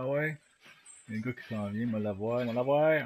Ah ouais? Il y a un gars qui s'en vient, il va l'avoir, il va l'avoir.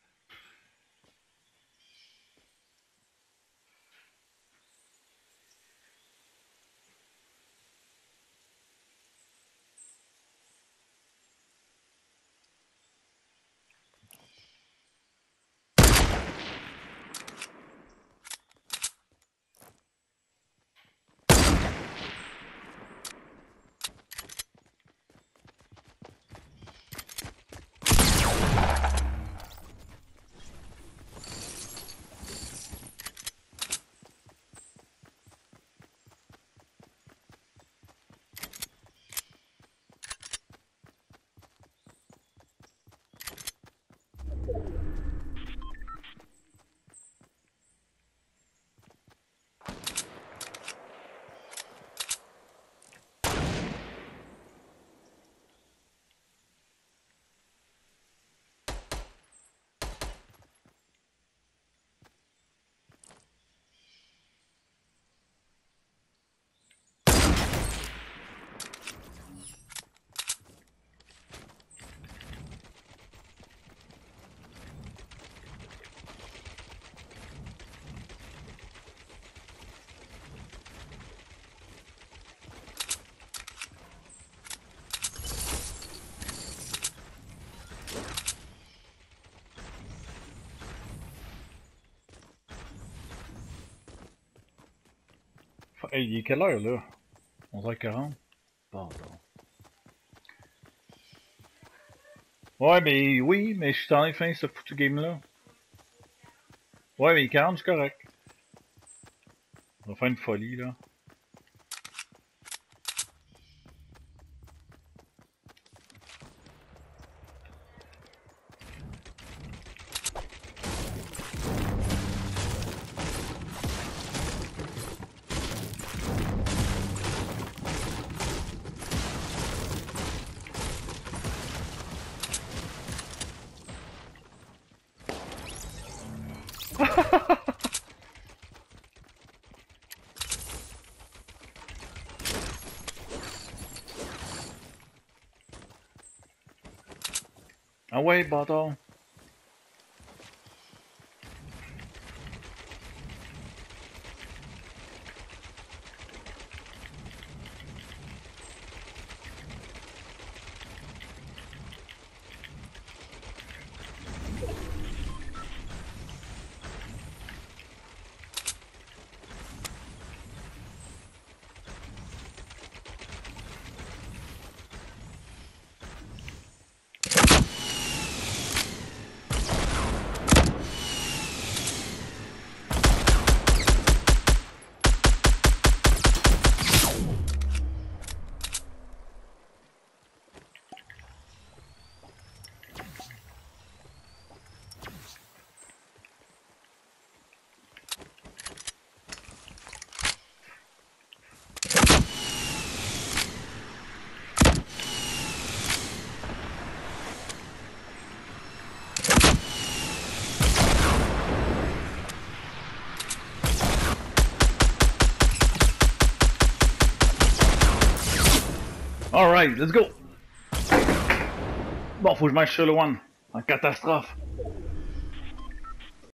Hey, il est quelle heure là? 11h40? Pardon. Ouais, mais oui, mais je suis en train de finir ce foutu game là. Ouais, mais 40 c'est correct. On va faire une folie là. Ah ouais, bâtard. Alright, let's go! Bon, faut que je marche sur Lohan. En catastrophe.